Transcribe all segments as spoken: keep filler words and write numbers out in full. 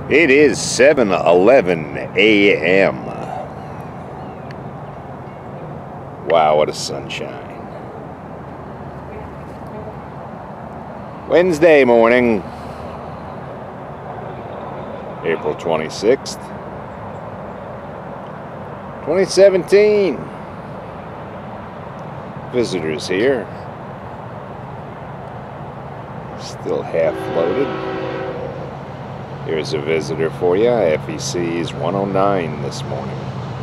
It is seven eleven A M Wow, what a sunshine. Wednesday morning, April twenty-sixth, twenty seventeen. Visitors here. Still half loaded. Here's a visitor for you. F E C one oh nine this morning.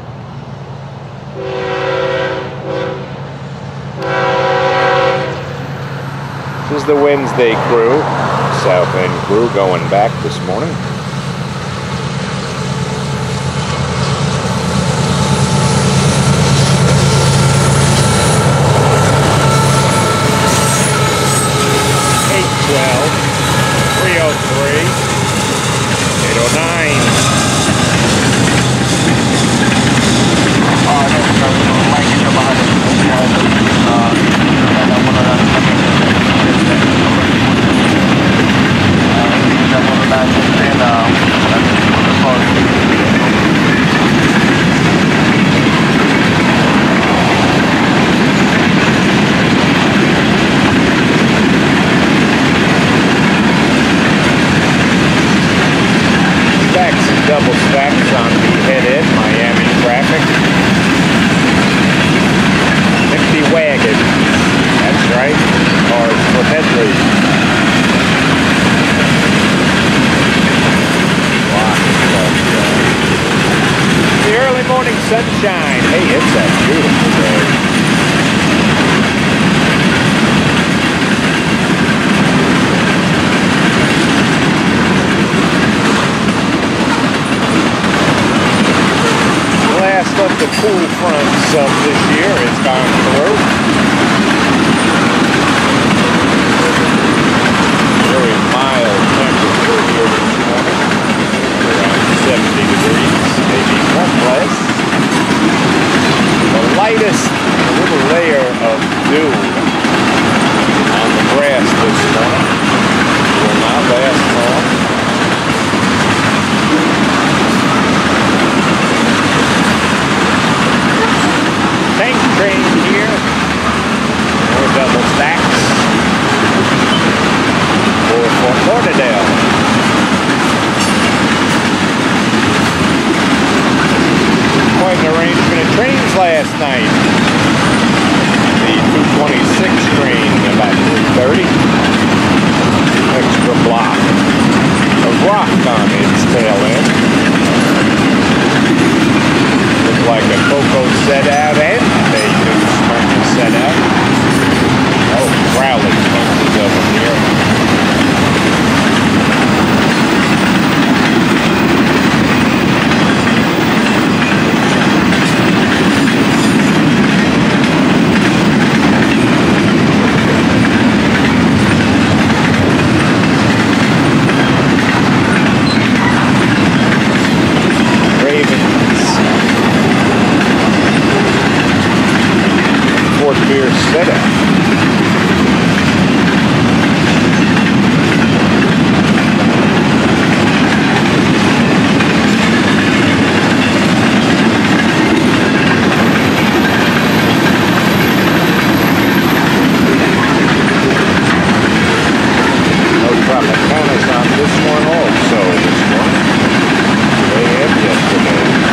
This is the Wednesday crew. South End crew going back this morning. eight twelve, three oh three, eight oh nine. Double stacks on the head end, Miami traffic. Empty wagon. That's right. Cars for Headley. The early morning sunshine. Hey, it's a beautiful day. Of the cool fronts of this year has gone through. Very mild temperature here this morning, around seventy degrees, maybe one less. The lightest little layer of dew on the grass this morning will not last long. Tank train here, more double stacks for Fort Lauderdale. Quite an arrangement of trains last night. The two twenty-six train about three thirty, extra block of rock on its tail end. Looked like a Coco set out and a new Smyrna set out. Oh, Crowley bunches of them here. Beer setup. No Tropicanas on this one also this morning. Today and yesterday.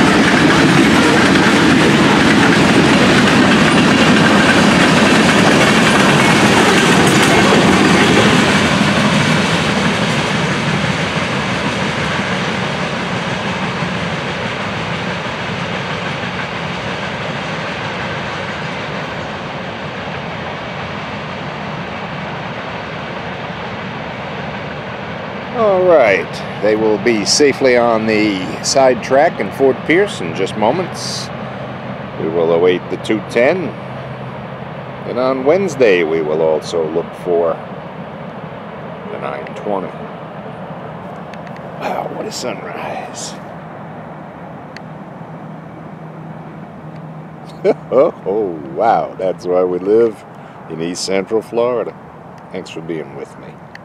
All right, they will be safely on the side track in Fort Pierce in just moments. We will await the two ten. And on Wednesday, we will also look for the nine twenty. Wow, what a sunrise. Oh, wow, that's why we live in East Central Florida. Thanks for being with me.